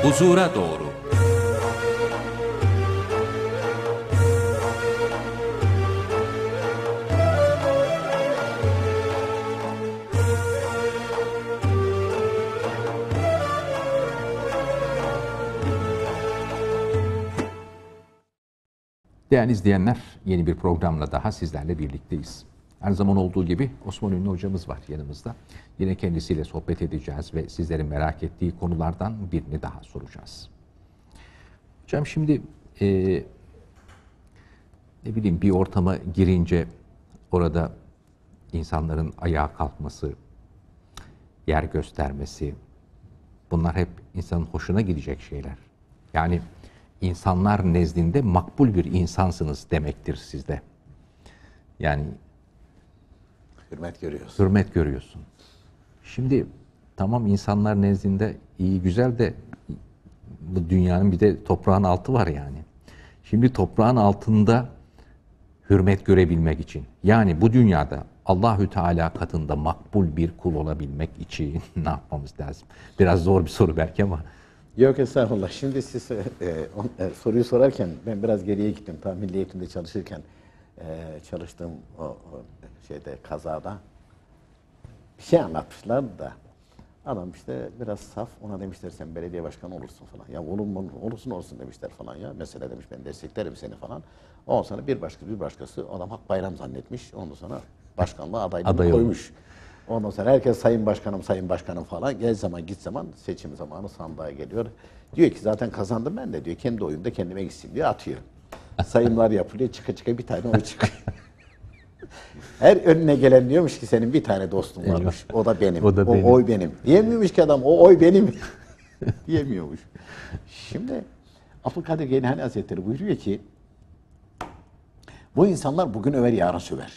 Huzura doğru. Değerli izleyenler, yeni bir programla daha sizlerle birlikteyiz. Her zaman olduğu gibi Osman Ünlü hocamız var yanımızda. Yine kendisiyle sohbet edeceğiz ve sizlerin merak ettiği konulardan birini daha soracağız. Hocam şimdi ne bileyim bir ortama girince orada insanların ayağa kalkması, yer göstermesi, bunlar hep insanın hoşuna gidecek şeyler. Yani insanlar nezdinde makbul bir insansınız demektir sizde. Yani hürmet görüyorsun. Şimdi tamam insanlar nezdinde iyi güzel de bu dünyanın bir de toprağın altı var yani. Şimdi toprağın altında hürmet görebilmek için, yani bu dünyada Allahü Teala katında makbul bir kul olabilmek için ne yapmamız lazım? Biraz zor bir soru belki ama. Yok estağfurullah. Şimdi siz soruyu sorarken ben biraz geriye gittim. Tam Milli Eğitim'de çalışırken çalıştığım o şeyde kazada bir şey anlatmışlar da adam işte biraz saf, ona demişler sen belediye başkanı olursun falan. Ya olursun demişler falan ya. Mesela demiş ben desteklerim seni falan. Ondan sonra bir başkası adam Hak Bayram zannetmiş. Ondan sonra başkanlığa adaylığını koymuş. Ondan sonra herkes sayın başkanım falan. Gel zaman git zaman seçim zamanı sandığa geliyor. Diyor ki zaten kazandım ben de diyor. Kendi oyunda kendime gitsin diyor, atıyor. Sayımlar yapılıyor, çıka bir tane oy çıkıyor. Her önüne gelen diyormuş ki senin bir tane dostun varmış. O da benim. O oy benim. Diyemiyormuş ki adam o oy benim. Diyemiyormuş. Şimdi Abdülkadir Geylani Hazretleri buyuruyor ki bu insanlar bugün över yarın söver.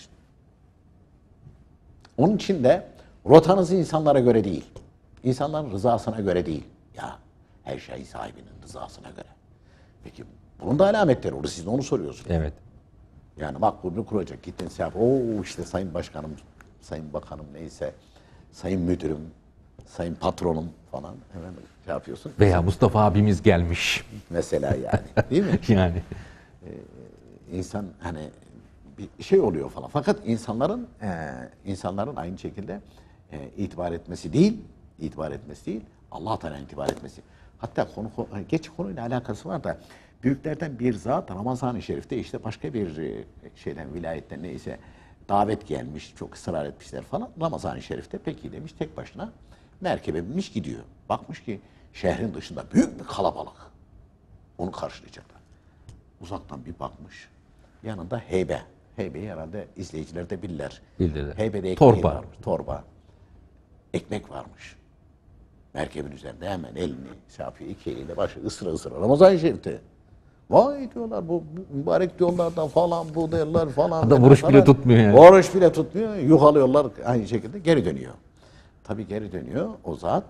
Onun için de rotanızı insanlara göre değil, insanların rızasına göre değil. Ya her şey sahibinin rızasına göre. Peki bunun da alametleri olur. Siz de onu soruyorsunuz. Evet. Yani makbulünü kuracak. Gittin sen yap. Oo işte sayın başkanım, sayın bakanım neyse, sayın müdürüm, sayın patronum falan hemen şey yapıyorsun. Veya Mustafa abimiz gelmiş. Mesela yani. Değil mi? Yani. İnsan hani bir şey oluyor falan. Fakat insanların aynı şekilde itibar etmesi değil, Allah Teala'nın itibar etmesi. Hatta konuyla alakası var da büyüklerden bir zat Ramazan-ı Şerif'te işte başka bir şeyden vilayetten neyse davet gelmiş, çok ısrar etmişler falan. Ramazan-ı Şerif'te peki demiş, tek başına merkebe binmiş gidiyor. Bakmış ki şehrin dışında büyük bir kalabalık. Onu karşılayacaklar. Uzaktan bir bakmış. Yanında heybe. Heybeyi herhalde izleyiciler de bilirler. Heybede ekmeği varmış. Torba. Ekmek varmış. Merkebin üzerinde hemen elini şey yapıyor, iki eliyle başı ısıra Ramazan-ı Şerif'te. Vay diyorlar bu mübarek diyorlardan falan bu derler falan. Adam oruç bile tutmuyor yani. Oruç bile tutmuyor. Yuhalıyorlar aynı şekilde geri dönüyor. Tabii geri dönüyor. O zat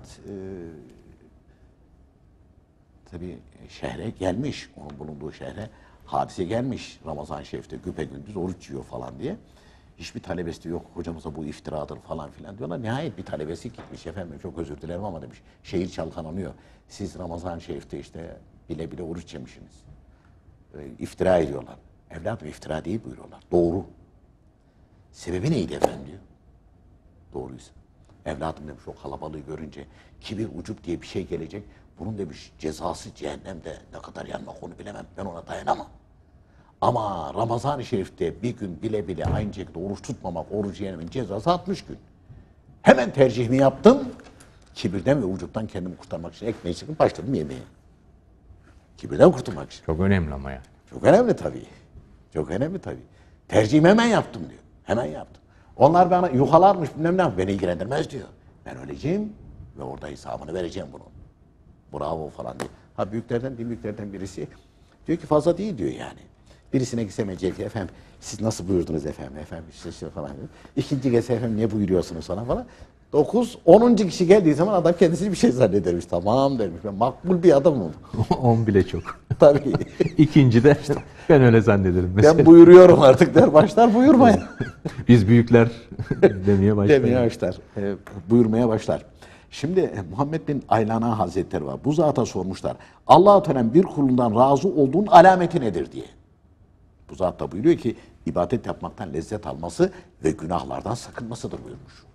tabii şehre gelmiş. Onun bulunduğu şehre hadise gelmiş. Ramazan-ı Şerif'te güpegündüz oruç yiyor falan diye. Hiçbir talebesi de yok. Hocamıza bu iftiradır falan filan diyorlar. Nihayet bir talebesi gitmiş. Efendim çok özür dilerim ama demiş. Şehir çalkalanıyor. Siz Ramazan-ı Şerif'te işte bile bile oruç yemişsiniz. İftira ediyorlar. Evladım iftira değil buyuruyorlar. Doğru. Sebebi neydi efendim diyor. Doğruysa. Evladım demiş o kalabalığı görünce kibir ucup diye bir şey gelecek. Bunun demiş cezası cehennemde, ne kadar yanmak onu bilemem. Ben ona dayanamam. Ama Ramazan-ı Şerif'te bir gün bile bile aynı şekilde oruç tutmamak, oruç yemenin cezası 60 gün. Hemen tercihimi yaptım. Kibirden ve ucuptan kendimi kurtarmak için ekmeği çıkıp başladım yemeye. Kibirden kurtulmak için. Çok önemli ama yani. Çok önemli tabii. Çok önemli tabii. Tercihimi hemen yaptım diyor. Hemen yaptım. Onlar bana yuhalarmış bilmem ne, beni ilgilendirmez diyor. Ben öleceğim ve orada hesabını vereceğim bunun. Bravo falan diyor. Ha büyüklerden birisi diyor ki fazla değil diyor yani. Birisine gitsemeyecek efendim siz nasıl buyurdunuz efendim işte falan diyor. İkinci kez efendim ne buyuruyorsunuz falan. 10. kişi geldiği zaman adam kendisini bir şey zannedermiş. Tamam dermiş. Ben makbul bir adamım. 10 bile çok. Tabii. İkinci de ben öyle zannederim. Mesela. Ben buyuruyorum artık der. Başlar buyurmaya. Biz büyükler demeye başlar. Buyurmaya başlar. Şimdi Muhammed bin Aylana Hazretleri var. Bu zata sormuşlar. Allah-u Teala'nın bir kulundan razı olduğunun alameti nedir diye. Bu zat da buyuruyor ki ibadet yapmaktan lezzet alması ve günahlardan sakınmasıdır buyurmuş.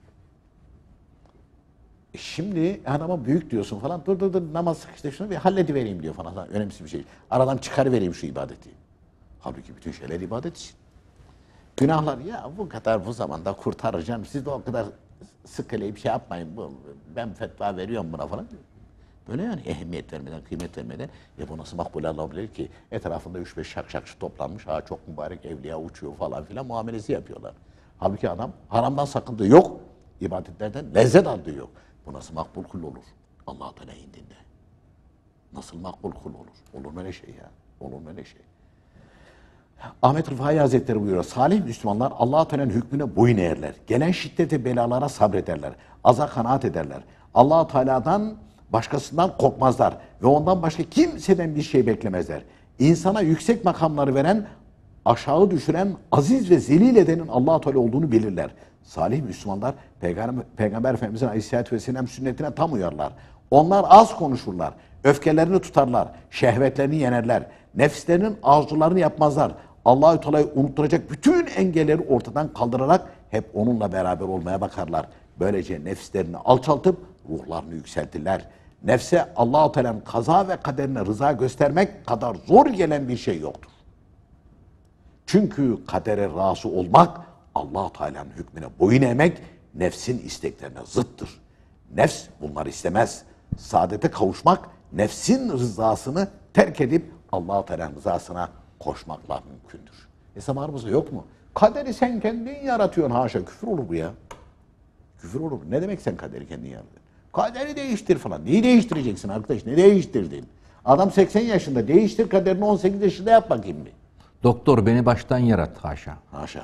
Şimdi adama büyük diyorsun falan. Dur namaz işte şunu bir halledivereyim diyor falan. Önemsiz bir şey. Aradan çıkarıvereyim şu ibadeti. Halbuki bütün şeyler ibadet için. Günahlar ya bu kadar bu zamanda kurtaracağım. Siz de o kadar sıkılayıp şey yapmayın. Ben fetva veriyorum buna falan. Böyle yani ehemmiyet vermeden, kıymet vermeden bu nasıl makbul olabilir ki? Etrafında 3-5 şakşakçı toplanmış. Ha çok mübarek evliya uçuyor falan filan muamelesi yapıyorlar. Halbuki adam haramdan sakındığı yok. İbadetlerden lezzet aldığı yok. Bu nasıl makbul kul olur? Allah-u Teala indinde. Nasıl makbul kul olur? Olur mu öyle şey ya? Olur mu öyle şey? Ahmet Rıfai Hazretleri buyuruyor. Salih Müslümanlar Allah-u Teala'nın hükmüne boyun eğerler. Gelen şiddete belalara sabrederler. Aza kanaat ederler. Allah-u Teala'dan başkasından korkmazlar. Ve ondan başka kimseden bir şey beklemezler. İnsana yüksek makamları veren, aşağı düşüren, aziz ve zelil edenin Allah-u Teala olduğunu bilirler. Salih Müslümanlar Peygamber Efendimiz'in Aleyhisselatü Vesselam sünnetine tam uyarlar. Onlar az konuşurlar. Öfkelerini tutarlar. Şehvetlerini yenerler. Nefslerinin arzularını yapmazlar. Allahü Teala'yı unutturacak bütün engelleri ortadan kaldırarak hep onunla beraber olmaya bakarlar. Böylece nefslerini alçaltıp ruhlarını yükseltirler. Nefse Allahü Teala'nın kaza ve kaderine rıza göstermek kadar zor gelen bir şey yoktur. Çünkü kadere razı olmak, Allah-u Teala'nın hükmüne boyun eğmek, nefsin isteklerine zıttır. Nefs bunları istemez. Saadete kavuşmak, nefsin rızasını terk edip Allah-u Teala'nın rızasına koşmakla mümkündür. Zamanımızda yok mu? Kaderi sen kendin yaratıyorsun, haşa, küfür olur bu ya. Küfür olur. Ne demek sen kaderi kendin yaratıyorsun? Kaderi değiştir falan. Neyi değiştireceksin arkadaş? Ne değiştirdin? Adam 80 yaşında, değiştir kaderini 18 yaşında yap bakayım bir. Doktor beni baştan yarat haşa. Haşa.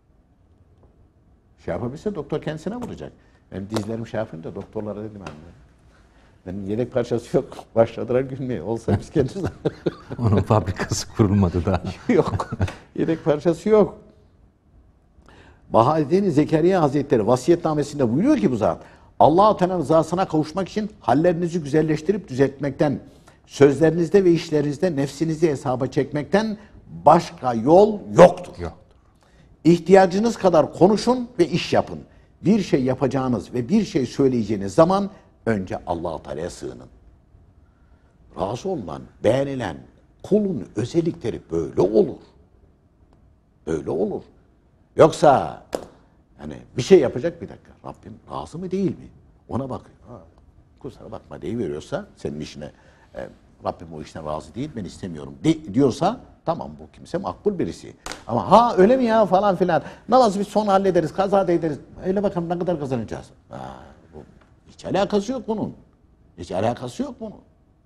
Şey yapabilse doktor kendisine vuracak. Benim dizlerim şey yapayım da doktorlara dedim anne. Benim yedek parçası yok. Başladılar gülmeye. Olsa biz kendimiz... Onun fabrikası kurulmadı daha. Yok. Yedek parçası yok. Bahaeddin Zekeriya Hazretleri vasiyetnamesinde buyuruyor ki bu zat, Allah-u Teala'nın rızasına kavuşmak için hallerinizi güzelleştirip düzeltmekten, sözlerinizde ve işlerinizde nefsinizi hesaba çekmekten başka yol yoktur. Yok. İhtiyacınız kadar konuşun ve iş yapın. Bir şey yapacağınız ve bir şey söyleyeceğiniz zaman önce Allah-u Teala'ya sığının. Razı olunan, beğenilen kulun özellikleri böyle olur. Böyle olur. Yoksa yani bir şey yapacak, bir dakika. Rabbim razı mı değil mi? Ona bakıyor. Kusura bakma deyiveriyorsa senin işine Rabbim o işten razı değil, ben istemiyorum diyorsa tamam, bu kimse makbul birisi. Ama ha öyle mi ya falan filan. Namazı biz sonra hallederiz, kaza da ederiz. Öyle bakalım ne kadar kazanacağız. Bu, hiç alakası yok bunun. Hiç alakası yok bunun.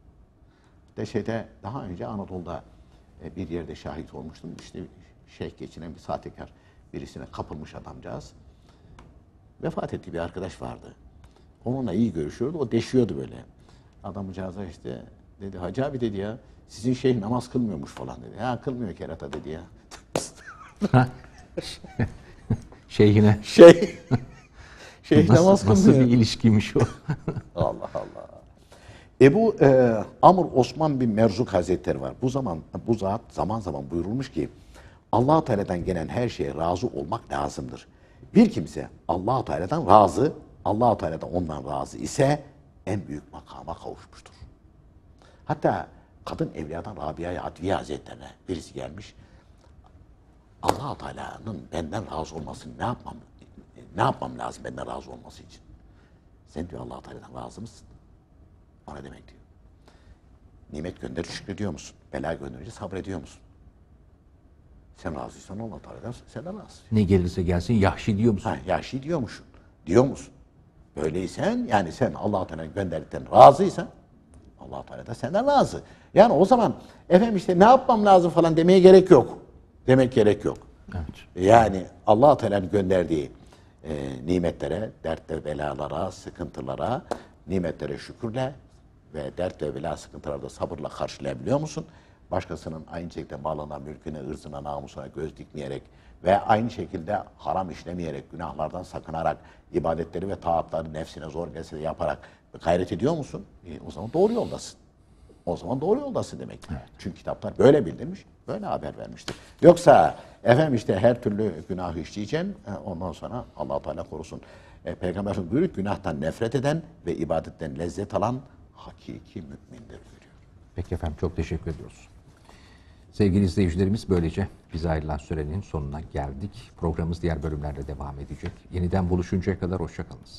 Daha önce Anadolu'da bir yerde şahit olmuştum. İşte şeyh geçinen bir sahtekar birisine kapılmış adamcağız. Vefat ettiği bir arkadaş vardı. Onunla iyi görüşüyordu. O deşiyordu böyle. Adamcağıza işte dedi, Hacı abi dedi ya, sizin şeyh namaz kılmıyormuş falan dedi. Ya kılmıyor kerata dedi ya. Şeyhine. Şeyh namaz kılmıyor. Nasıl bir ilişkiymiş o? Allah Allah. Ebu Amr Osman bin Merzuk Hazretleri var. Bu zat zaman zaman buyurulmuş ki Allah-u Teala'dan gelen her şeye razı olmak lazımdır. Bir kimse Allah-u Teala'dan razı, Allah-u Teala da ondan razı ise en büyük makama kavuşmuştur. Hatta kadın evliyadan Rabia-i Adviye Hazretlerine birisi gelmiş. Allah-u Teala'nın benden razı olmasını ne yapmam lazım benden razı olması için? Sen diyor Allah-u Teala'dan razı mısın? O ne demek diyor. Nimet gönderir şükrediyor musun? Bela gönderince sabrediyor musun? Sen razıysan Allah-u Teala'dan senden razı. Ne gelirse gelsin yahşi diyor musun? Yahşi diyormuşsun. Diyor musun? Böyleysen yani sen Allah-u Teala'nın gönderdikten razıysan Allah-u Teala da senden razı. Yani o zaman efendim işte ne yapmam lazım falan demeye gerek yok. Demek gerek yok. Evet. Yani Allah-u Teala'nın gönderdiği nimetlere, dert ve belalara, sıkıntılara, nimetlere şükürle ve dert ve bela sıkıntıları da sabırla karşılayabiliyor musun? başkasının aynı şekilde malına, mülküne, ırzına, namusuna göz dikmeyerek ve aynı şekilde haram işlemeyerek, günahlardan sakınarak, ibadetleri ve taatları nefsine zor gelse de yaparak gayret ediyor musun? O zaman doğru yoldasın. O zaman doğru yoldasın demek. Evet. Çünkü kitaplar böyle bildirmiş, böyle haber vermiştir. Yoksa efendim işte her türlü günah işleyeceksin, ondan sonra Allah Teala korusun. Peygamber Efendimiz buyuruyor, günahtan nefret eden ve ibadetten lezzet alan hakiki mümindir buyuruyor. Peki efendim, çok teşekkür ediyoruz. Sevgili izleyicilerimiz, böylece bize ayrılan sürenin sonuna geldik. Programımız diğer bölümlerde devam edecek. Yeniden buluşuncaya kadar hoşçakalınız.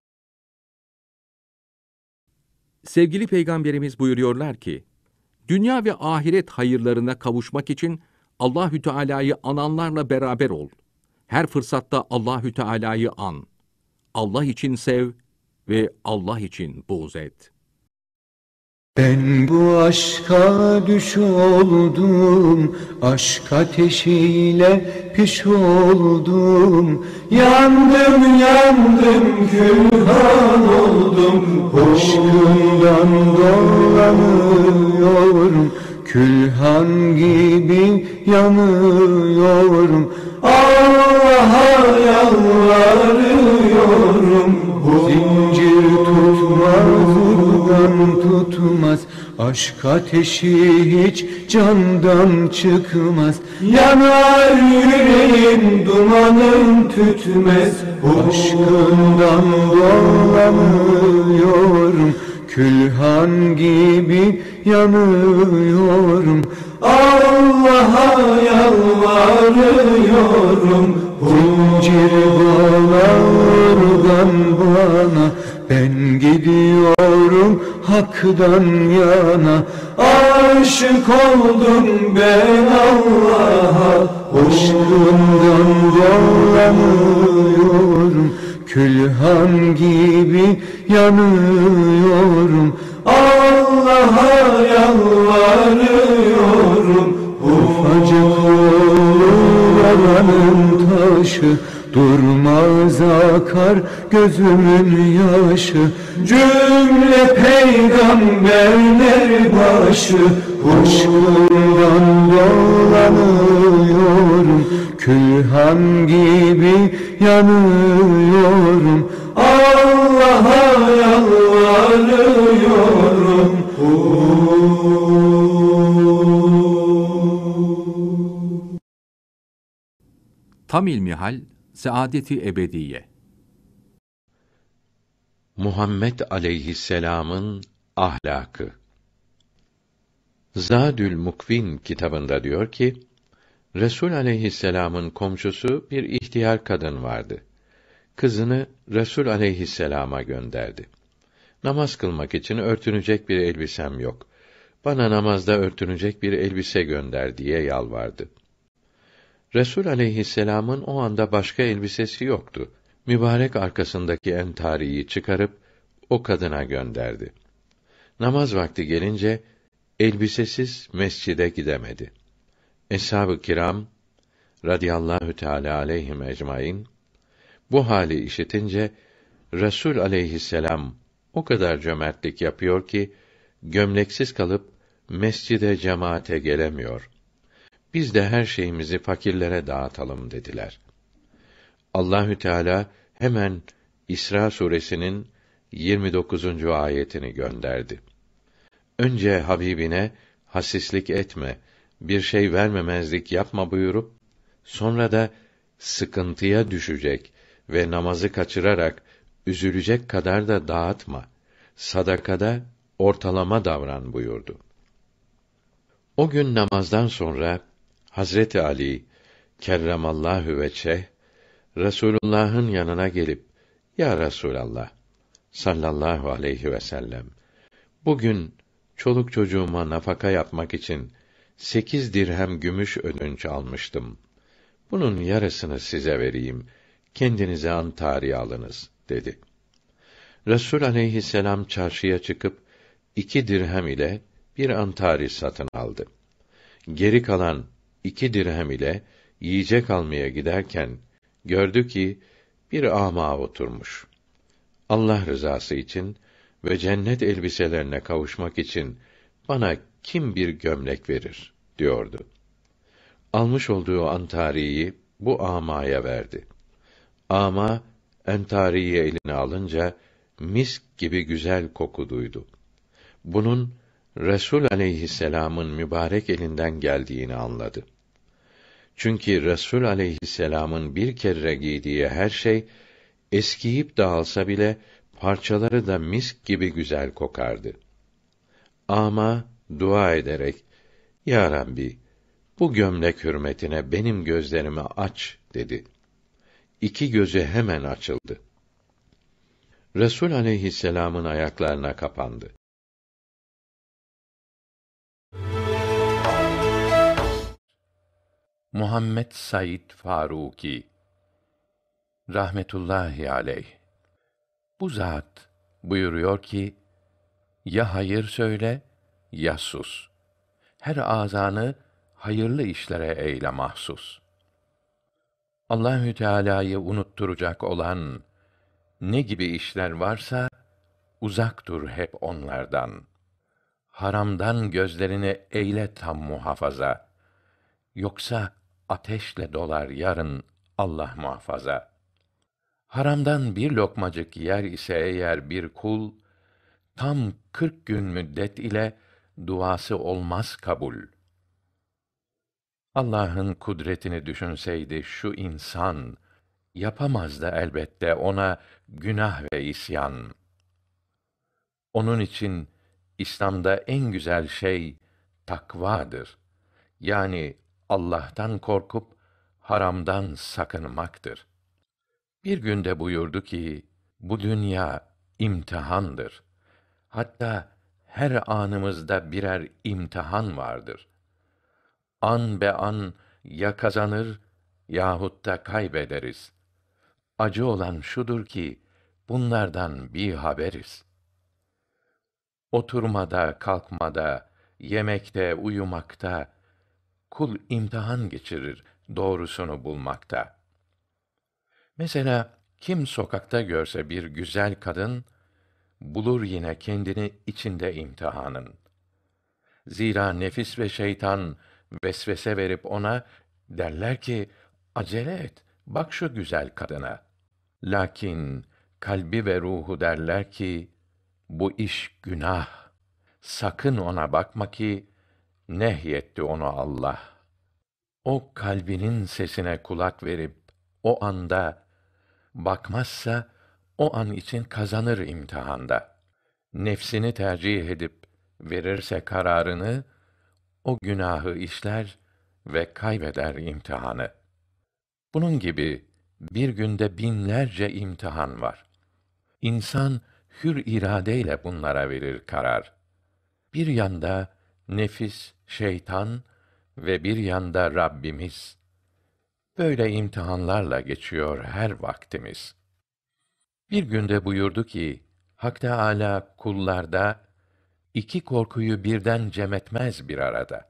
Sevgili Peygamberimiz buyuruyorlar ki, dünya ve ahiret hayırlarına kavuşmak için Allahü Teala'yı ananlarla beraber ol. Her fırsatta Allahü Teala'yı an. Allah için sev ve Allah için buğz et. Ben bu aşka düş oldum, aşk ateşiyle piş oldum. Yandım yandım külhan oldum, aşkından dolanıyorum. Külhan gibi yanıyorum, Allah'a yalvarıyorum. Zincir tutmaz, urgan tutmaz, aşk ateşi hiç candan çıkmaz. Yanar yüreğim, dumanım tütmez, aşkından dolanıyorum. Külhan gibi yanıyorum, Allah'a yalvarıyorum. Zincir bana, urgan bana, ben gidiyorum haktan yana. Aşık oldum ben Allah'a, aşkından dolanıyorum. Külhan gibi yanıyorum, Allah'a yalvarıyorum. Ufacık olur yalanın taşı, durmaz akar gözümün yaşı. Cümle peygamberler başı, aşkından dolanıyorum. Külhan gibi yanıyorum, Allah'a yalvarıyorum. Tam ilmihal, saadeti ebediye. Muhammed aleyhisselam'ın ahlakı. Zadül Mukvin kitabında diyor ki, Resul aleyhisselam'ın komşusu bir ihtiyar kadın vardı. Kızını Resul aleyhisselama gönderdi. Namaz kılmak için örtünecek bir elbisem yok. Bana namazda örtünecek bir elbise gönder diye yalvardı. Resul aleyhisselam'ın o anda başka elbisesi yoktu. Mübarek arkasındaki entariyi çıkarıp o kadına gönderdi. Namaz vakti gelince elbisesiz mescide gidemedi. Eshab-ı kiram radıyallahu teâlâ aleyhim ecmaîn bu hali işitince Resul aleyhisselam o kadar cömertlik yapıyor ki gömleksiz kalıp mescide cemaate gelemiyor. Biz de her şeyimizi fakirlere dağıtalım dediler. Allahü Teala hemen İsra suresinin 29. ayetini gönderdi. Önce Habibine hasislik etme, bir şey vermemezlik yapma buyurup, sonra da sıkıntıya düşecek ve namazı kaçırarak üzülecek kadar da dağıtma, sadakada ortalama davran buyurdu. O gün namazdan sonra Hazreti Ali kerremallahu veçheh Resulullah'ın yanına gelip, Ya Resulallah sallallahu aleyhi ve sellem, bugün çoluk çocuğuma nafaka yapmak için 8 dirhem gümüş ödünç almıştım. Bunun yarısını size vereyim, kendinize antari alınız, dedi. Resul aleyhisselam çarşıya çıkıp 2 dirhem ile bir antari satın aldı. Geri kalan 2 dirhem ile yiyecek almaya giderken gördü ki bir ama oturmuş. Allah rızası için ve cennet elbiselerine kavuşmak için bana kim bir gömlek verir diyordu. Almış olduğu antariyi bu amaya verdi. Ama entariyi eline alınca misk gibi güzel koku duydu. Bunun Resul aleyhisselam'ın mübarek elinden geldiğini anladı. Çünkü Resul aleyhisselam'ın bir kere giydiği her şey eskiyip dağılsa bile parçaları da misk gibi güzel kokardı. Ama dua ederek, Ya Rabbi, bu gömlek hürmetine benim gözlerimi aç dedi. İki gözü hemen açıldı. Resul aleyhisselam'ın ayaklarına kapandı. Muhammed Said Faruki rahmetullahi aleyh. Bu zat buyuruyor ki, ya hayır söyle, ya sus. Her azanı hayırlı işlere eyle mahsus. Allahü Teala'yı unutturacak olan ne gibi işler varsa uzak dur hep onlardan. Haramdan gözlerini eyle tam muhafaza. Yoksa ateşle dolar yarın Allah muhafaza. Haramdan bir lokmacık yer ise eğer bir kul, tam 40 gün müddet ile duası olmaz kabul. Allah'ın kudretini düşünseydi şu insan, yapamazdı elbette ona günah ve isyan. Onun için İslam'da en güzel şey takvadır. Yani Allah'tan korkup haramdan sakınmaktır. Bir günde buyurdu ki, bu dünya imtihandır. Hatta her anımızda birer imtihan vardır. An be an ya kazanır yahut da kaybederiz. Acı olan şudur ki, bunlardan bir haberiz. Oturmada, kalkmada, yemekte, uyumakta, kul imtihan geçirir doğrusunu bulmakta. Mesela kim sokakta görse bir güzel kadın, bulur yine kendini içinde imtihanın. Zira nefis ve şeytan vesvese verip ona derler ki, acele et, bak şu güzel kadına. Lakin kalbi ve ruhu derler ki, bu iş günah. Sakın ona bakma ki, nehyetti onu Allah. O kalbinin sesine kulak verip, o anda bakmazsa, o an için kazanır imtihanda. Nefsini tercih edip, verirse kararını, o günahı işler ve kaybeder imtihanı. Bunun gibi, bir günde binlerce imtihan var. İnsan, hür iradeyle bunlara verir karar. Bir yanda nefis, şeytan ve bir yanda Rabbimiz. Böyle imtihanlarla geçiyor her vaktimiz. Bir günde buyurdu ki, Hak Teâlâ kullarda iki korkuyu birden cem etmez bir arada.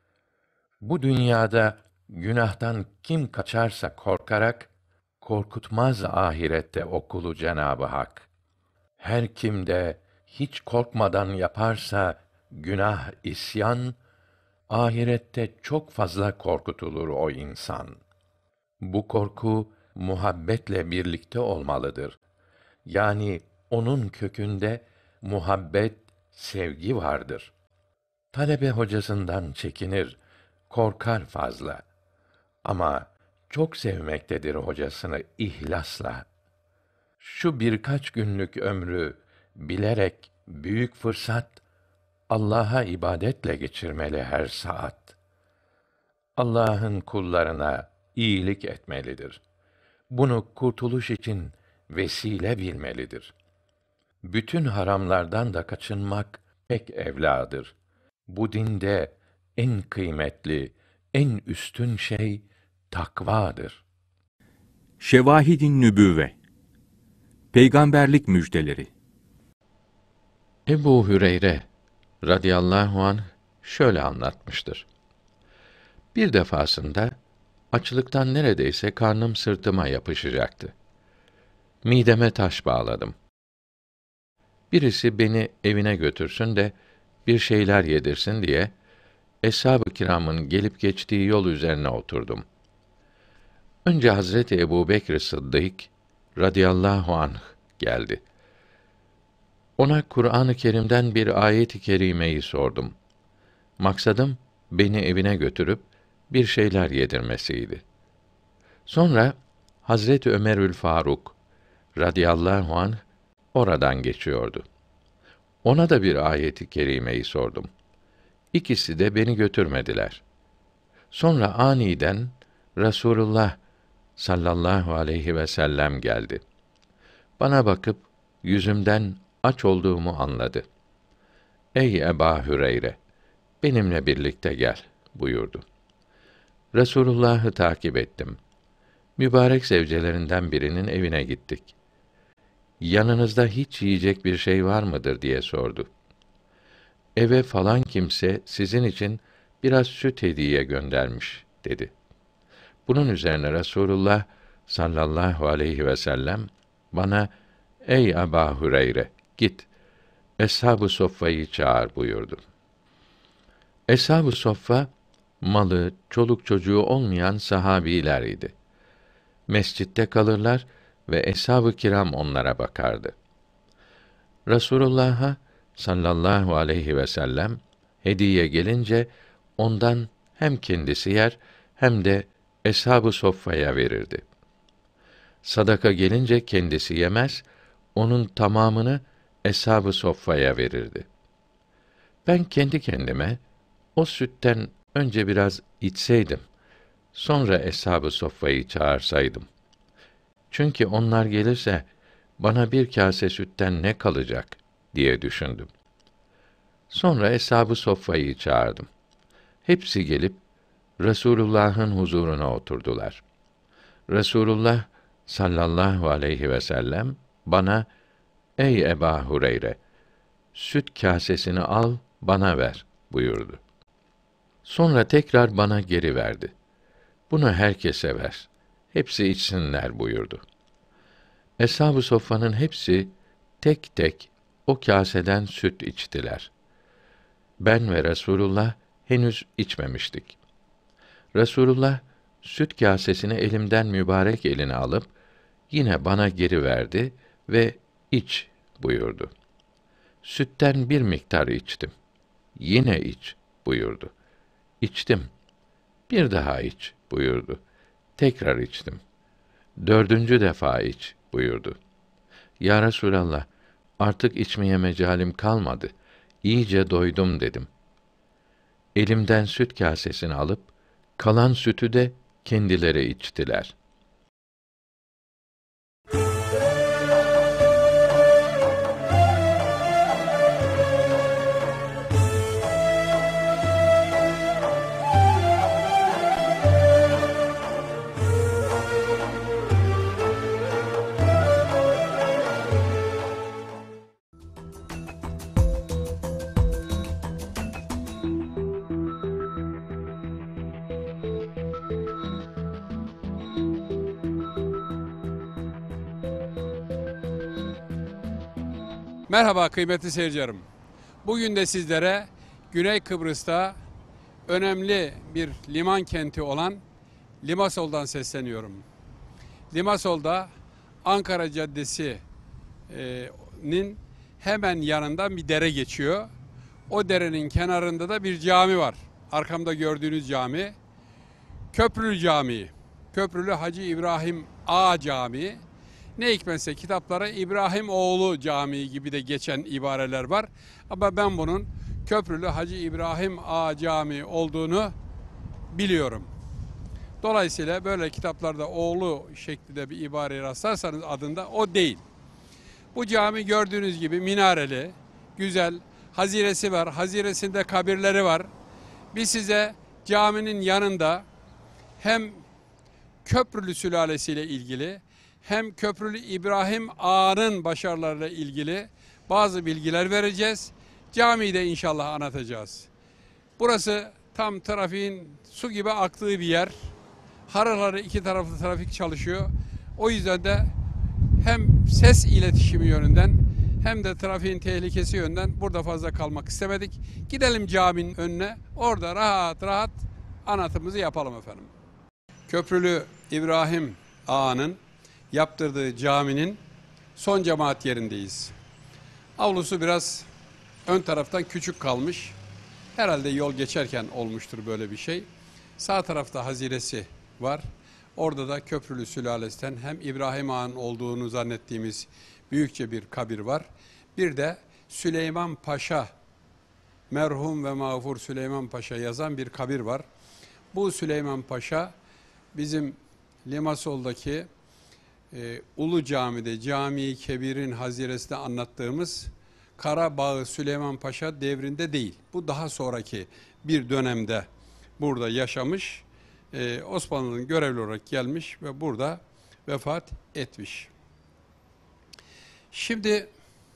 Bu dünyada günahtan kim kaçarsa korkarak, korkutmaz ahirette o kulu Cenab-ı Hak. Her kim de hiç korkmadan yaparsa günah, isyan, ahirette çok fazla korkutulur o insan. Bu korku muhabbetle birlikte olmalıdır. Yani onun kökünde muhabbet, sevgi vardır. Talebe hocasından çekinir, korkar fazla. Ama çok sevmektedir hocasını ihlasla. Şu birkaç günlük ömrü bilerek büyük fırsat, Allah'a ibadetle geçirmeli her saat. Allah'ın kullarına iyilik etmelidir. Bunu kurtuluş için vesile bilmelidir. Bütün haramlardan da kaçınmak pek evladır. Bu dinde en kıymetli, en üstün şey takvadır. Şevahid-i Nübüvve. Peygamberlik müjdeleri. Ebu Hüreyre radıyallahu anh şöyle anlatmıştır. Bir defasında açlıktan neredeyse karnım sırtıma yapışacaktı. Mideme taş bağladım. Birisi beni evine götürsün de bir şeyler yedirsin diye Eshab-ı Kiram'ın gelip geçtiği yol üzerine oturdum. Önce Hazreti Ebubekr Sıddık radıyallahu anh geldi. Ona Kur'an-ı Kerim'den bir ayet-i kerimeyi sordum. Maksadım beni evine götürüp bir şeyler yedirmesiydi. Sonra Hazreti Ömerül Faruk radıyallahu anh oradan geçiyordu. Ona da bir ayet-i kerimeyi sordum. İkisi de beni götürmediler. Sonra aniden Resulullah sallallahu aleyhi ve sellem geldi. Bana bakıp yüzümden aç olduğumu anladı. Ey Eba Hüreyre, benimle birlikte gel buyurdu. Resulullah'ı takip ettim. Mübarek zevcelerinden birinin evine gittik. Yanınızda hiç yiyecek bir şey var mıdır diye sordu. Eve falan kimse sizin için biraz süt hediye göndermiş dedi. Bunun üzerine Resulullah sallallahu aleyhi ve sellem bana ey Eba Hüreyre git Eshab-ı Soffa'yı çağır buyurdu. Eshab-ı Soffa malı, çoluk çocuğu olmayan sahabiler idi. Mescitte kalırlar ve Eshab-ı Kiram onlara bakardı. Resulullah'a sallallahu aleyhi ve sellem hediye gelince ondan hem kendisi yer hem de Eshab-ı Soffa'ya verirdi. Sadaka gelince kendisi yemez, onun tamamını Eshab-ı Soffa'ya verirdi. Ben kendi kendime o sütten önce biraz içseydim, sonra Eshab-ı Soffa'yı çağırsaydım. Çünkü onlar gelirse bana bir kâse sütten ne kalacak diye düşündüm. Sonra Eshab-ı Soffa'yı çağırdım. Hepsi gelip Resulullah'ın huzuruna oturdular. Resulullah sallallahu aleyhi ve sellem bana ey Eba Hureyre, süt kâsesini al bana ver buyurdu. Sonra tekrar bana geri verdi. Bunu herkese ver. Hepsi içsinler buyurdu. Eshab-ı Soffa'nın hepsi tek tek o kâseden süt içtiler. Ben ve Resulullah henüz içmemiştik. Resulullah süt kâsesini elimden mübarek eline alıp yine bana geri verdi ve iç buyurdu. Sütten bir miktar içtim. Yine iç buyurdu. İçtim. Bir daha iç buyurdu. Tekrar içtim. 4. defa iç buyurdu. Ya Resulallah, artık içmeye mecalim kalmadı. İyice doydum dedim. Elimden süt kâsesini alıp kalan sütü de kendileri içtiler. Merhaba kıymetli seyircilerim. Bugün de sizlere Güney Kıbrıs'ta önemli bir liman kenti olan Limasol'dan sesleniyorum. Limasol'da Ankara Caddesi'nin hemen yanından bir dere geçiyor. O derenin kenarında da bir cami var. Arkamda gördüğünüz cami Köprülü Camii. Köprülü Hacı İbrahim Ağa Camii. Ne hikmetse kitaplara İbrahim Oğlu Camii gibi de geçen ibareler var. Ama ben bunun Köprülü Hacı İbrahim Ağa Camii olduğunu biliyorum. Dolayısıyla böyle kitaplarda oğlu şeklinde bir ibareye rastlarsanız adında o değil. Bu cami gördüğünüz gibi minareli, güzel, haziresi var. Haziresinde kabirleri var. Biz size caminin yanında hem Köprülü sülalesiyle ilgili hem Köprülü İbrahim Ağa'nın başarılarıyla ilgili bazı bilgiler vereceğiz. Camiyi de inşallah anlatacağız. Burası tam trafiğin su gibi aktığı bir yer. Harıl harıl iki taraflı trafik çalışıyor. O yüzden de hem ses iletişimi yönünden hem de trafiğin tehlikesi yönden burada fazla kalmak istemedik. Gidelim caminin önüne, orada rahat rahat anlatımızı yapalım efendim. Köprülü İbrahim Ağa'nın yaptırdığı caminin son cemaat yerindeyiz. Avlusu biraz ön taraftan küçük kalmış. Herhalde yol geçerken olmuştur böyle bir şey. Sağ tarafta haziresi var. Orada da Köprülü sülalesinden hem İbrahim Ağa'nın olduğunu zannettiğimiz büyükçe bir kabir var. Bir de Süleyman Paşa, merhum ve mağfur Süleyman Paşa yazan bir kabir var. Bu Süleyman Paşa bizim Limasol'daki Ulu Cami'de, Cami-i Kebir'in haziresinde anlattığımız Karabağ Süleyman Paşa devrinde değil. Bu daha sonraki bir dönemde burada yaşamış, Osmanlı'nın görevli olarak gelmiş ve burada vefat etmiş. Şimdi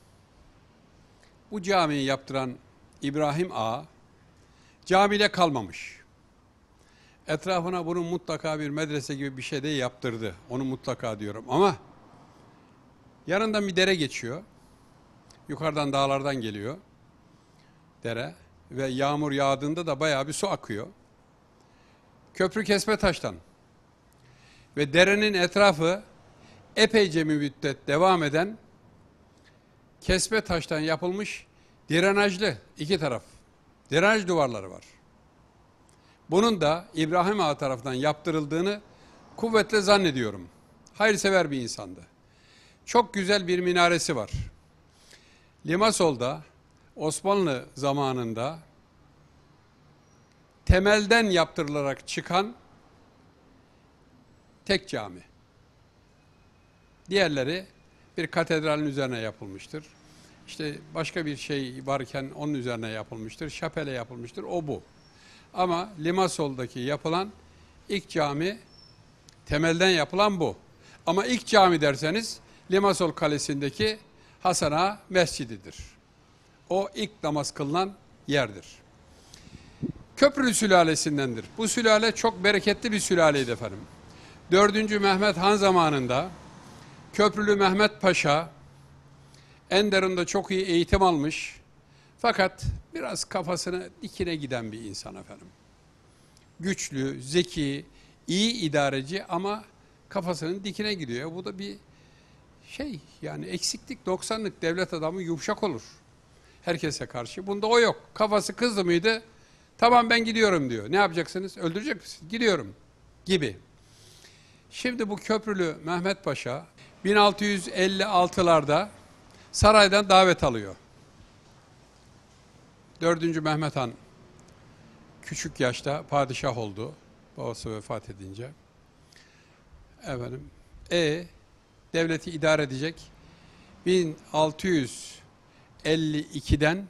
bu camiyi yaptıran İbrahim Ağa camiyle kalmamış. Etrafına bunun mutlaka bir medrese gibi bir şey de yaptırdı. Onu mutlaka diyorum ama yanından bir dere geçiyor. Yukarıdan dağlardan geliyor dere ve yağmur yağdığında da bayağı bir su akıyor. Köprü kesme taştan ve derenin etrafı epeyce bir müddet devam eden kesme taştan yapılmış drenajlı iki taraf. Drenaj duvarları var. Bunun da İbrahim Ağa tarafından yaptırıldığını kuvvetle zannediyorum. Hayırsever bir insandı. Çok güzel bir minaresi var. Limasol'da Osmanlı zamanında temelden yaptırılarak çıkan tek cami. Diğerleri bir katedralin üzerine yapılmıştır. İşte başka bir şey varken onun üzerine yapılmıştır. Şapele yapılmıştır. O bu. Ama Limasol'daki yapılan ilk cami, temelden yapılan bu. Ama ilk cami derseniz Limasol Kalesi'ndeki Hasan Ağa Mescididir. O ilk namaz kılınan yerdir. Köprülü sülalesindendir. Bu sülale çok bereketli bir sülaleydi efendim. 4. Mehmet Han zamanında Köprülü Mehmet Paşa Enderun'da çok iyi eğitim almış. Fakat biraz kafasını dikine giden bir insan efendim. Güçlü, zeki, iyi idareci ama kafasının dikine gidiyor. Bu da bir şey, yani eksiklik, 90'lık devlet adamı yumuşak olur. Herkese karşı. Bunda o yok. Kafası kızdı mıydı? Tamam ben gidiyorum diyor. Ne yapacaksınız? Öldürecek misiniz? Gidiyorum gibi. Şimdi bu Köprülü Mehmet Paşa 1656'larda saraydan davet alıyor. 4. Mehmet Han küçük yaşta padişah oldu. Babası vefat edince. Efendim, devleti idare edecek. 1652'den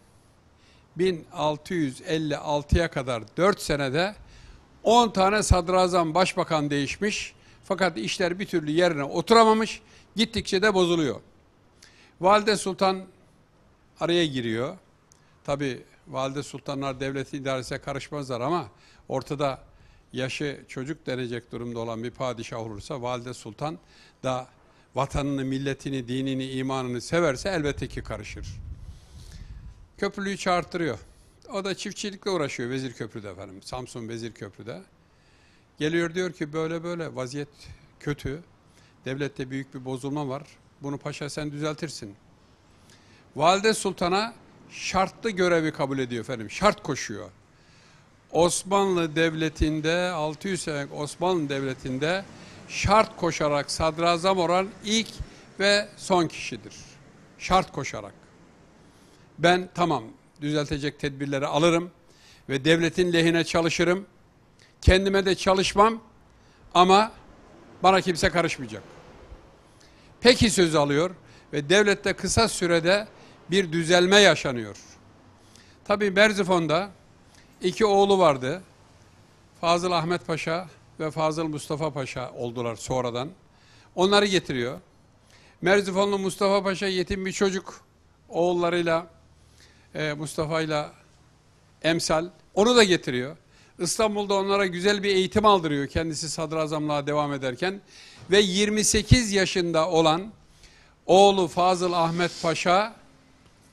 1656'ya kadar 4 senede 10 tane sadrazam, başbakan değişmiş. Fakat işler bir türlü yerine oturamamış. Gittikçe de bozuluyor. Valide Sultan araya giriyor. Tabi valide sultanlar devleti idaresine karışmazlar ama ortada yaşı çocuk denecek durumda olan bir padişah olursa valide sultan da vatanını, milletini, dinini, imanını severse elbette ki karışır. Köprülüyü çağırttırıyor. O da çiftçilikle uğraşıyor Vezirköprü'de efendim. Samsun Vezirköprü'de. Geliyor diyor ki böyle böyle vaziyet kötü. Devlette büyük bir bozulma var. Bunu paşa sen düzeltirsin. Valide Sultan'a şartlı görevi kabul ediyor efendim. Şart koşuyor. Osmanlı Devleti'nde, 600 senelik Osmanlı Devleti'nde şart koşarak sadrazam olan ilk ve son kişidir. Şart koşarak. Ben tamam düzeltecek tedbirleri alırım ve devletin lehine çalışırım. Kendime de çalışmam ama bana kimse karışmayacak. Peki sözü alıyor ve devlette kısa sürede bir düzelme yaşanıyor. Tabii Merzifon'da 2 oğlu vardı. Fazıl Ahmet Paşa ve Fazıl Mustafa Paşa oldular sonradan. Onları getiriyor. Merzifonlu Mustafa Paşa yetim bir çocuk. Oğullarıyla Mustafa'yla emsal. Onu da getiriyor. İstanbul'da onlara güzel bir eğitim aldırıyor kendisi sadrazamlığa devam ederken. Ve 28 yaşında olan oğlu Fazıl Ahmet Paşa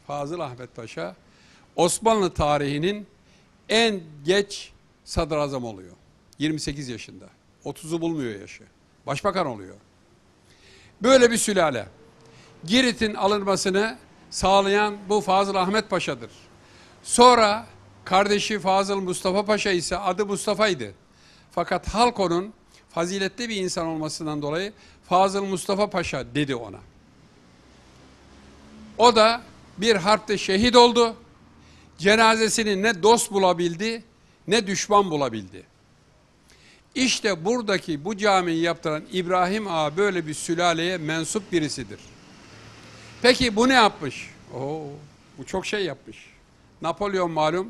Fazıl Ahmet Paşa Osmanlı tarihinin en geç sadrazam oluyor. 28 yaşında. 30'u bulmuyor yaşı. Başbakan oluyor. Böyle bir sülale. Girit'in alınmasını sağlayan bu Fazıl Ahmet Paşa'dır. Sonra kardeşi Fazıl Mustafa Paşa ise adı Mustafa'ydı. Fakat halk onun faziletli bir insan olmasından dolayı Fazıl Mustafa Paşa dedi ona. O da bir harpte şehit oldu. Cenazesini ne dost bulabildi ne düşman bulabildi. İşte buradaki bu camiyi yaptıran İbrahim Ağa böyle bir sülaleye mensup birisidir. Peki bu ne yapmış? Bu çok şey yapmış. Napolyon malum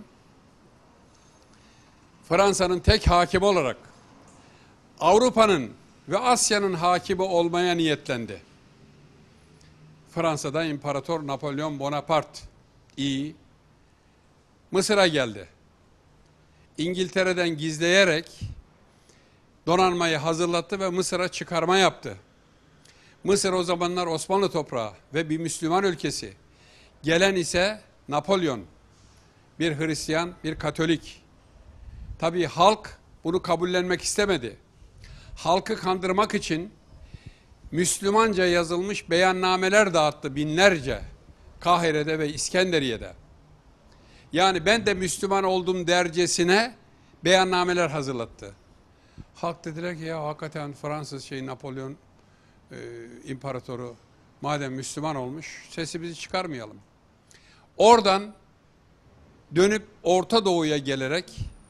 Fransa'nın tek hakimi olarak Avrupa'nın ve Asya'nın hakimi olmaya niyetlendi. Fransa'da İmparator Napolyon Bonaparte iyi Mısır'a geldi. İngiltere'den gizleyerek donanmayı hazırlattı ve Mısır'a çıkarma yaptı. Mısır o zamanlar Osmanlı toprağı ve bir Müslüman ülkesi. Gelen ise Napolyon, bir Hristiyan, bir Katolik. Tabii halk bunu kabullenmek istemedi. Halkı kandırmak için Müslümanca yazılmış beyannameler dağıttı binlerce Kahire'de ve İskenderiye'de. Yani ben de Müslüman oldum dercesine beyannameler hazırlattı. Halk dediler ki ya hakikaten Fransız Napolyon imparatoru madem Müslüman olmuş sesimizi çıkarmayalım. Oradan dönüp Orta Doğu'ya gelerek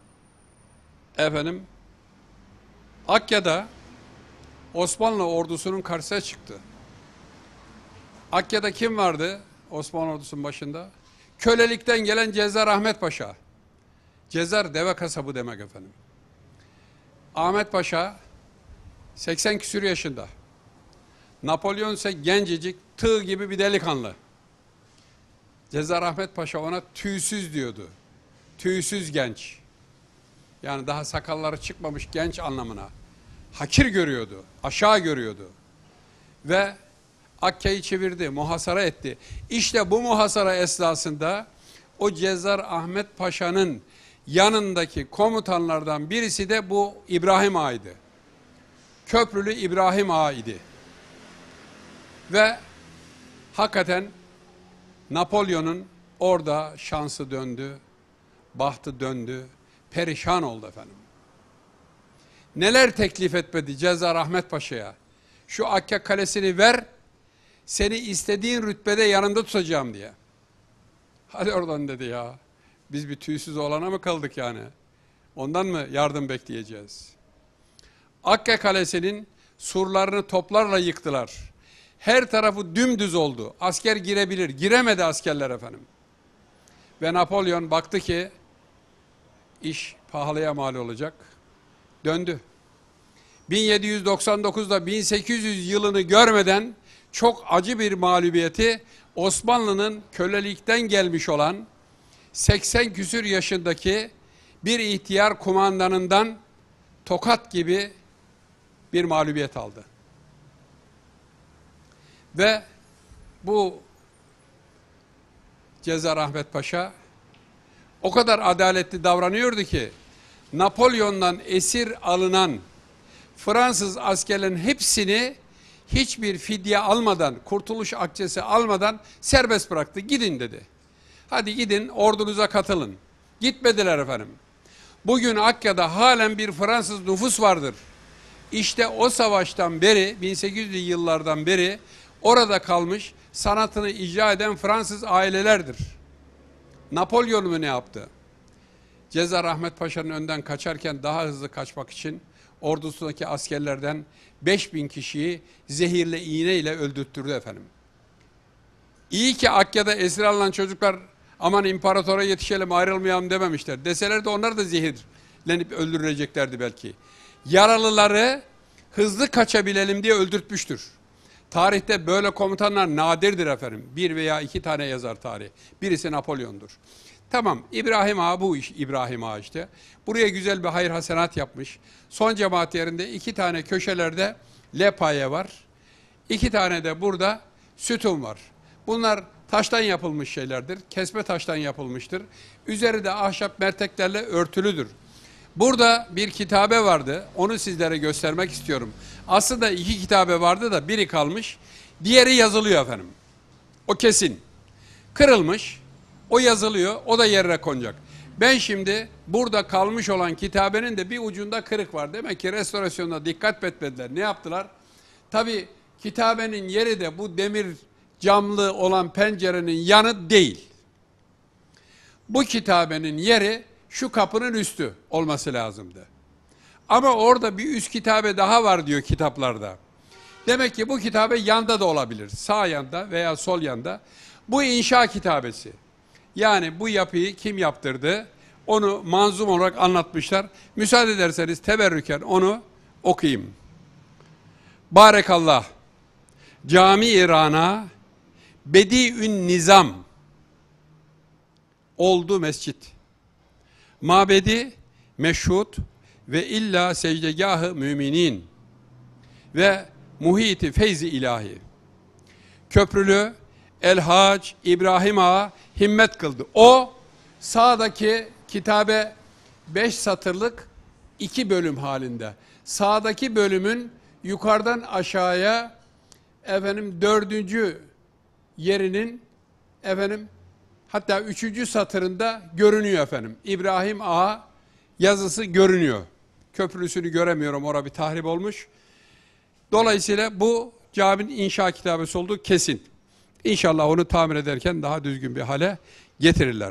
Akya'da Osmanlı ordusunun karşısına çıktı. Akya'da kim vardı Osmanlı ordusunun başında? Kölelikten gelen Cezzar Ahmet Paşa. Cezzar deve kasabı demek efendim. Ahmet Paşa 80 küsur yaşında. Napolyon ise gencecik, tığ gibi bir delikanlı. Cezzar Ahmet Paşa ona tüysüz diyordu. Tüysüz genç. Yani daha sakalları çıkmamış genç anlamına. Hakir görüyordu, aşağı görüyordu. Ve Akka'yı çevirdi, muhasara etti. İşte bu muhasara esnasında o Cezzar Ahmet Paşa'nın yanındaki komutanlardan birisi de bu İbrahim Ağa'ydı. Köprülü İbrahim Ağa idi. Ve hakikaten Napolyon'un orada şansı döndü, bahtı döndü, perişan oldu efendim. Neler teklif etmedi Cezzar Ahmet Paşa'ya? Şu Akka kalesini ver, seni istediğin rütbede yanımda tutacağım diye. Hadi oradan dedi ya. Biz bir tüysüz olana mı kaldık yani? Ondan mı yardım bekleyeceğiz? Akka kalesinin surlarını toplarla yıktılar. Her tarafı dümdüz oldu. Asker girebilir. Giremedi askerler efendim. Ve Napolyon baktı ki iş pahalıya mal olacak. Döndü. 1799'da 1800 yılını görmeden çok acı bir mağlubiyeti Osmanlı'nın kölelikten gelmiş olan 80 küsür yaşındaki bir ihtiyar kumandanından tokat gibi bir mağlubiyet aldı. Ve bu Cezzar Ahmet Paşa o kadar adaletli davranıyordu ki Napolyon'dan esir alınan Fransız askerlerin hepsini hiçbir fidye almadan, kurtuluş akçesi almadan serbest bıraktı. Gidin dedi. Hadi gidin ordunuza katılın. Gitmediler efendim. Bugün Akka'da halen bir Fransız nüfus vardır. İşte o savaştan beri, 1800'lü yıllardan beri orada kalmış sanatını icra eden Fransız ailelerdir. Napolyon mu ne yaptı? Cezzar Ahmet Paşa'nın önden kaçarken daha hızlı kaçmak için ordusundaki askerlerden 5000 kişiyi zehirle iğneyle öldürttürdü efendim. İyi ki Akka'da esir alınan çocuklar aman imparatora yetişelim ayrılmayalım dememişler. Deseler de onlar da zehirlenip öldürüleceklerdi belki. Yaralıları hızlı kaçabilelim diye öldürtmüştür. Tarihte böyle komutanlar nadirdir efendim. Bir veya iki tane yazar tarih. Birisi Napolyon'dur. Tamam, İbrahim Ağa bu iş, İbrahim Ağa işte. Buraya güzel bir hayır hasenat yapmış. Son cemaat yerinde 2 tane köşelerde lepaye var. 2 tane de burada sütun var. Bunlar taştan yapılmış şeylerdir. Kesme taştan yapılmıştır. Üzeri de ahşap merteklerle örtülüdür. Burada bir kitabe vardı. Onu sizlere göstermek istiyorum. Aslında 2 kitabe vardı da biri kalmış. Diğeri yazılıyor efendim. O kesin. Kırılmış. O yazılıyor. O da yerine konacak. Ben şimdi burada kalmış olan kitabenin de bir ucunda kırık var. Demek ki restorasyonda dikkat etmediler. Ne yaptılar? Tabii kitabenin yeri de bu demir camlı olan pencerenin yanı değil. Bu kitabenin yeri şu kapının üstü olması lazımdı. Ama orada bir üst kitabe daha var diyor kitaplarda. Demek ki bu kitabe yanda da olabilir. Sağ yanda veya sol yanda. Bu inşa kitabesi. Yani bu yapıyı kim yaptırdı? Onu manzum olarak anlatmışlar. Müsaade ederseniz teberrüken onu okuyayım. Barekallah. Cami-i Rana Bedi'ün Nizam oldu mescit. Mabedi meşhut ve illa secdegâh-ı müminin ve muhiti feyzi ilahi. Köprülü El-Hac İbrahim Ağa himmet kıldı. O sağdaki kitabe 5 satırlık 2 bölüm halinde. Sağdaki bölümün yukarıdan aşağıya 4. yerinin hatta 3. satırında görünüyor efendim. İbrahim Ağa yazısı görünüyor. Köprüsünü göremiyorum. Orada bir tahrip olmuş. Dolayısıyla bu caminin inşa kitabesi olduğu kesin. İnşallah onu tamir ederken daha düzgün bir hale getirirler.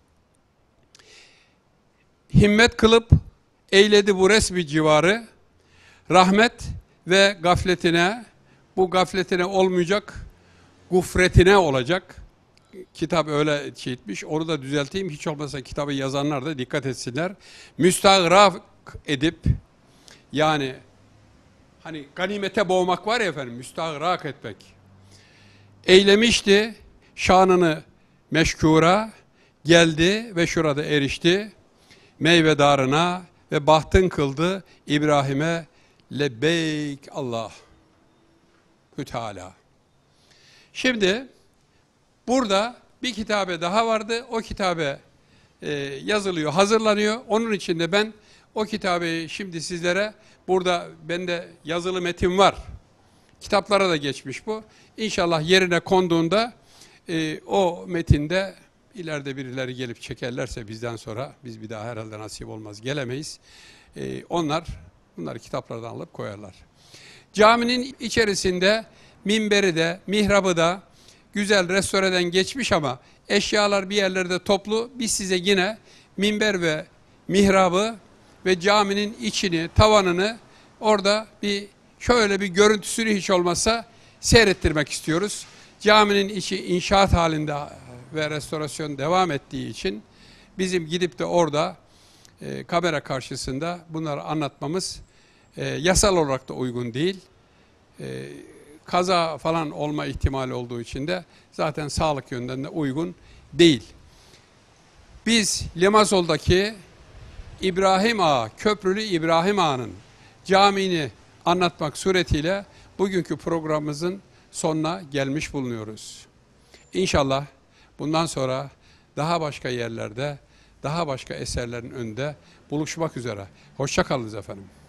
Himmet kılıp eyledi bu resmi civarı, rahmet ve gafletine, bu gafletine olmayacak, gufretine olacak. Kitap öyle etmiş, onu da düzelteyim. Hiç olmazsa kitabı yazanlar da dikkat etsinler. Müstagrak edip, yani hani ganimete boğmak var ya efendim, müstagrak etmek. Eylemişti şanını meşkura, geldi ve şurada erişti. Meyvedarına ve bahtın kıldı İbrahim'e lebbeyk Allah Teala. Şimdi burada bir kitabe daha vardı. O kitabe yazılıyor, hazırlanıyor. Onun için de ben o kitabeyi şimdi sizlere, burada bende yazılı metin var. Kitaplara da geçmiş bu. İnşallah yerine konduğunda o metinde ileride birileri gelip çekerlerse bizden sonra, biz bir daha herhalde nasip olmaz gelemeyiz. Bunları kitaplardan alıp koyarlar. Caminin içerisinde minberi de, mihrabı da güzel restoreden geçmiş ama eşyalar bir yerlerde toplu. Biz size yine minber ve mihrabı ve caminin içini, tavanını orada şöyle bir görüntüsünü hiç olmazsa seyrettirmek istiyoruz. Caminin içi inşaat halinde ve restorasyon devam ettiği için bizim gidip de orada kamera karşısında bunları anlatmamız yasal olarak da uygun değil. Kaza falan olma ihtimali olduğu için de zaten sağlık yönden de uygun değil. Biz Limasol'daki İbrahim Ağa, Köprülü İbrahim Ağa'nın camini anlatmak suretiyle bugünkü programımızın sonuna gelmiş bulunuyoruz. İnşallah bundan sonra daha başka yerlerde, daha başka eserlerin önünde buluşmak üzere. Hoşça kalınız efendim.